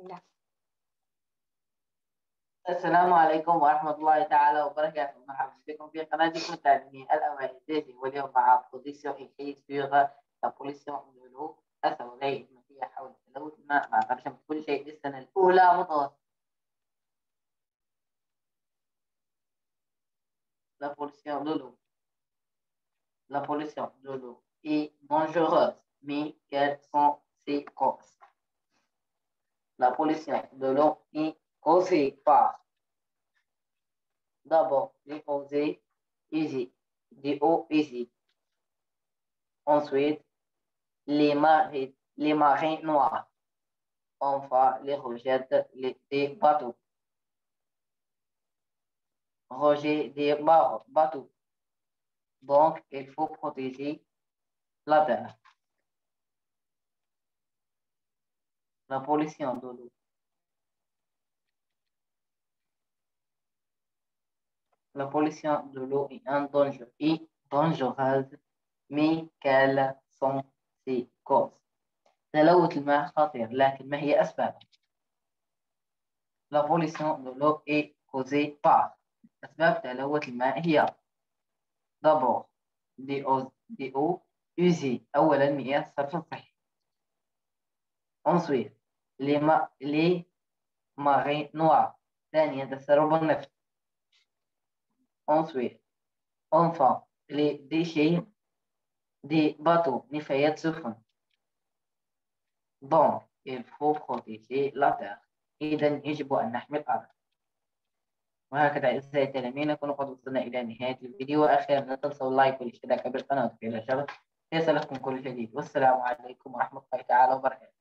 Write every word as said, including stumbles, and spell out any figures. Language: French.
نعم. السلام عليكم ورحمة الله تعالى وبركاته. مرحبا بكم في قناتكم التعليمية الأوائل ديجي، واليوم مع بوزيسيون إيكي سيغ لا بوليسيون دو لو الثورية المائية حول تلوث الماء مع ترجمة كل شيء للسنة الأولى متوسط. La pollution de l'eau. La pollution de l'eau est dangereuse, mais quelles sont ses causes? La pollution de l'eau est causée par d'abord les eaux usées, des eaux usées. Ensuite, les marées, les marins noirs. Enfin, les rejettent les, des bateaux. Rejet des bar- bateaux. Donc, il faut protéger la terre. La pollution de l'eau. La pollution de l'eau est un danger et dangereuse, mais quelles sont ses causes؟ تلوث الماء خطير، لكن ما هي أسبابه؟ La pollution de l'eau est causée par أسباب تلوث الماء هي d'abord des eaux, des eaux usées. أولا مياه الصرف الصحي. Ensuite les, ma les marins noirs. ثانيا تسرب النفط. Ensuite enfin les déchets des bateaux نفايات سفن. Donc il faut protéger la terre. إذا يجب أن نحمي الأرض. وهكذا أعزائي التلاميذ نكون قد وصلنا إلى نهاية الفيديو، وأخيرا لا تنسوا اللايك والاشتراك بالقناة وتفعيل الجرس ليصلكم كل جديد. والسلام عليكم ورحمة الله تعالى وبركاته.